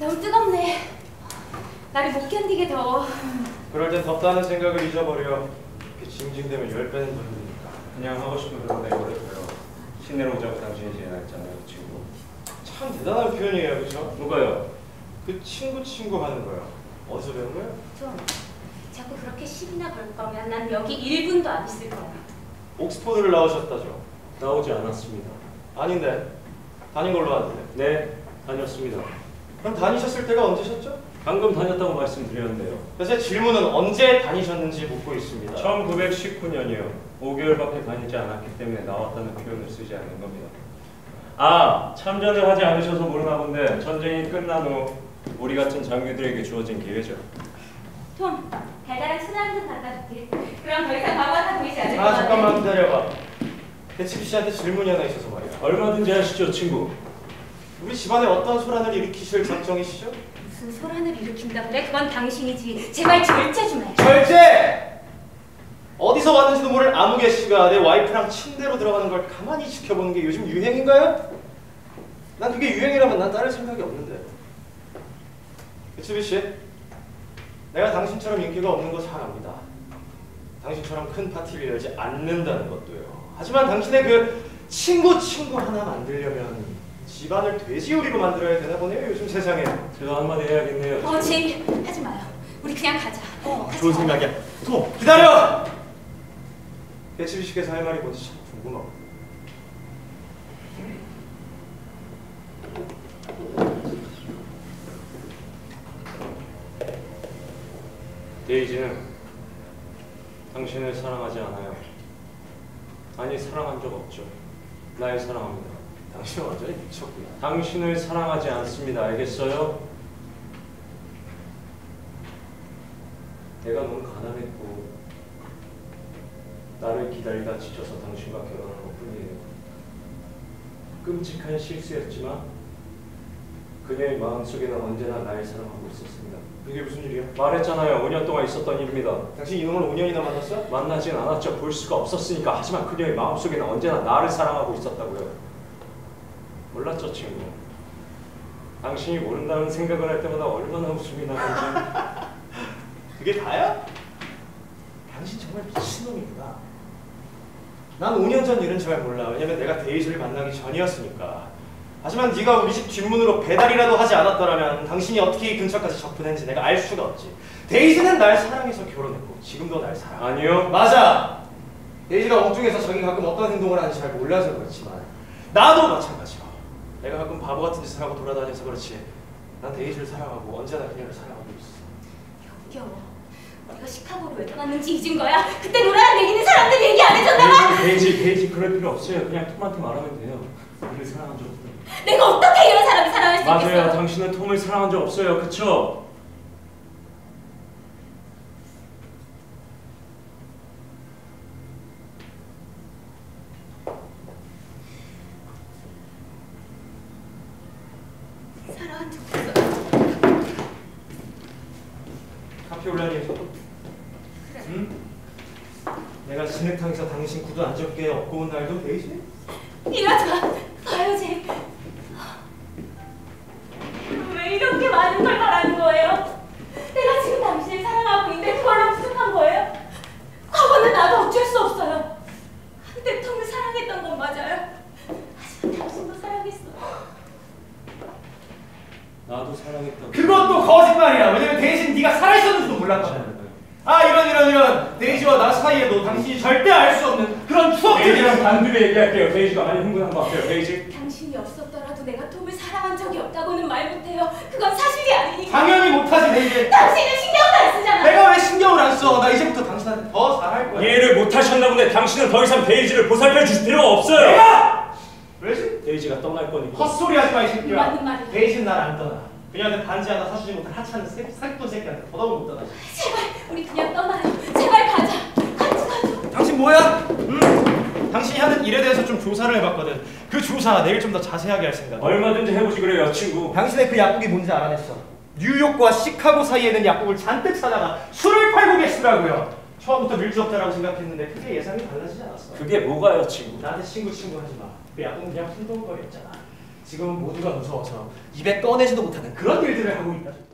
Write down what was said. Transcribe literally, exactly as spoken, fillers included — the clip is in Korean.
너무 뜨겁네. 날이 못 견디게 더워. 그럴 땐 덥다는 생각을 잊어버려. 이렇게 징징대면 열 배는 더 힘드니까. 그냥 하고 싶은 대로 내버려둬요. 시내로 오자고 당신이 제안했잖아요, 그 친구. 참 대단한 표현이에요, 그렇죠? 누가요? 그 친구 친구 하는 거요. 어디서 배운 거예요? 좀 자꾸 그렇게 시비나 걸 거면 난 여기 일 분도 안 있을 거야. 옥스퍼드를 나오셨다죠? 나오지 않았습니다. 아닌데. 다닌 걸로 아는데. 네, 다녔습니다. 그럼 다니셨을 때가 언제셨죠? 방금 다녔다고 말씀드렸는데요. 그래서 제 질문은 언제 다니셨는지 묻고 있습니다. 천구백십구 년이요. 오 개월밖에 다니지 않았기 때문에 나왔다는 표현을 쓰지 않는 겁니다. 아, 참전을 하지 않으셔서 모르나 본데 전쟁이 끝난 후 우리 같은 장교들에게 주어진 기회죠. 톰, 달달한 술 한 잔 갖다 줄게. 그럼 더 이상 바보같아 보이지 않을 것 아, 같아. 잠깐만 기다려봐. 대치비 씨한테 질문이 하나 있어서 말이야. 얼마든지 하시죠, 친구. 우리 집안에 어떤 소란을 일으키실 작정이시죠? 무슨 소란을 일으킨다 그래? 그건 당신이지. 제발 절제 좀 해. 절제! 어디서 왔는지도 모를 아무개 씨가 내 와이프랑 침대로 들어가는 걸 가만히 지켜보는 게 요즘 유행인가요? 난 그게 유행이라면 난 따를 생각이 없는데. 대치비 씨, 내가 당신처럼 인기가 없는 거 잘 압니다. 당신처럼 큰 파티를 열지 않는다는 것도요. 하지만 당신의 그 친구 친구 하나 만들려면 집안을 돼지우리로 만들어야 되나 보네요, 요즘 세상에. 제가 한마디 해야겠네요. 어, 제이, 하지 마요. 우리 그냥 가자. 어, 하지 좋은 마요. 생각이야. 톰, 기다려! 대치비 씨께서 할 말이 뭔지 참 궁금하고. 데이지는 당신을 사랑하지 않아요. 아니, 사랑한 적 없죠. 날 사랑합니다. 당신은 완전히 미쳤구나. 당신을 사랑하지 않습니다. 알겠어요? 내가 너무 가난했고 나를 기다리다 지쳐서 당신과 결혼한 것뿐이에요. 끔찍한 실수였지만 그녀의 마음속에는 언제나 날 사랑하고 있었습니다. 그게 무슨 일이야? 말했잖아요. 오 년 동안 있었던 일입니다. 당신 이놈을 오 년이나 만났어? 만나진 않았죠. 볼 수가 없었으니까. 하지만 그녀의 마음속에는 언제나 나를 사랑하고 있었다고요. 몰랐죠, 친구. 당신이 모른다는 생각을 할 때마다 얼마나 웃음이 나는지. 그게 다야? 당신 정말 미친놈이구나. 난 오 년 전 일은 잘 몰라. 왜냐면 내가 데이지를 만나기 전이었으니까. 하지만 네가 우리 집 뒷문으로 배달이라도 하지 않았더라면 당신이 어떻게 이 근처까지 접근했는지 내가 알 수가 없지. 데이지는 날 사랑해서 결혼했고 지금도 날 사랑해. 아니요. 맞아. 데이지가 엉뚱해서 자기 가끔 어떤 행동을 하는지 잘 몰라서 그렇지만 나도 마찬가지야. 내가 가끔 바보 같은 짓을 하고 돌아다녀서 그렇지. 난 데이지를 사랑하고 언제나 그녀를 사랑하고 있어. 역겨워. 우리가 시카고로 왜 떠났는지 잊은 거야? 그때 노라랑 얘기는 사람들이 얘기 안 해줬나 봐? 데이지, 데이지 그럴 필요 없어요. 그냥 톰한테 말하면 돼요. 우리를 사랑한 적 없어요. 내가 어떻게 이런 사람을 사랑할 수 있겠어? 맞아요. 당신은 톰을 사랑한 적 없어요. 그쵸? 사랑한 적 없어. 카페 올라니에서 그래. 응? 내가 진흙탕에서 당신 구두 안 적게 업고 온 날도 데이지? 이러지 마. 봐요, 제이. 왜 이렇게 많은 걸 바라는 거예요? 내가 지금 당신을 사랑하고 있는데 그걸로 부족한 거예요? 과거는 나도 어쩔 수 없어요. 한때 톰을 사랑했던 건 맞아요. 하지만 당신도 사랑했어. 나도 사랑했다. 그것도 거짓말이야. 왜냐면 데이지는 네가 살아있었는지도 몰랐잖아. 아 이런 이런 이런 데이지와 나 사이에도 당신이 절대 알 수 없는 그런 추억들이. 데이지랑 단둘이 얘기할게요. 데이지가 많이 흥분한 것 같아요. 데이지. 당신이 없었더라도 내가 톰을 사랑한 적이 없다고는 말 못해요. 그건 사실이 아니니까. 당연히 못하지 데이지. 당신은 신경도 안 쓰잖아. 내가 왜 신경을 안 써? 나 이제부터 당신한테 더 잘할 거야. 이해를 못하셨나 본데 당신은 더 이상 데이지를 보살펴 주실 필요가 없어요. 내가! 왜지? 데이지가 떠날 거니까. 헛소리 하지 마 이 새끼야. 맞는 말이야. 데이지는 날 안 떠나. 그녀한테 반지 하나 사주지 못한 하찮은 새- 사기꾼 새끼한테 더더욱 못 떠나지. 제발 우리 그냥 떠나요. 제발 가자. 같이 가자. 당신 뭐야? 응? 당신이 하는 일에 대해서 좀 조사를 해봤거든. 그 조사 내일 좀 더 자세하게 할 생각. 얼마든지 해보지 그래요, 친구. 당신의 그 약국이 뭔지 알아냈어. 뉴욕과 시카고 사이에 있는 약국을 잔뜩 찾아가 술을 팔고 계시더라고요. 처음부터 밀주업자라고 생각했는데 크게 예상이 달라지지 않았어. 그게 뭐가요, 친구? 나한테 친구 친구 하지 마. 그 약국은 그냥 풍덩거리였잖아. 지금은 모두가 무서워서 입에 꺼내지도 못하는 그런 일들을 하고 있다.